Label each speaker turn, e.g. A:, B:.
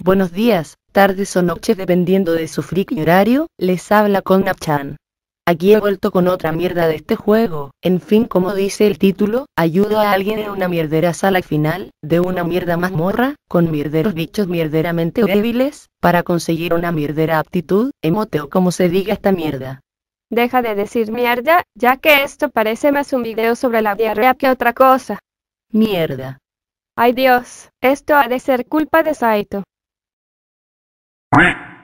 A: Buenos días, tardes o noches dependiendo de su friki horario, les habla Connap-chan. Aquí he vuelto con otra mierda de este juego. En fin, como dice el título, ayudo a alguien en una mierdera sala final, de una mierda mazmorra, con mierderos bichos mierderamente débiles, para conseguir una mierdera aptitud, emote o como se diga esta mierda.
B: Deja de decir mierda, ya que esto parece más un video sobre la diarrea que otra cosa.
A: Mierda.
B: Ay Dios, esto ha de ser culpa de Saito.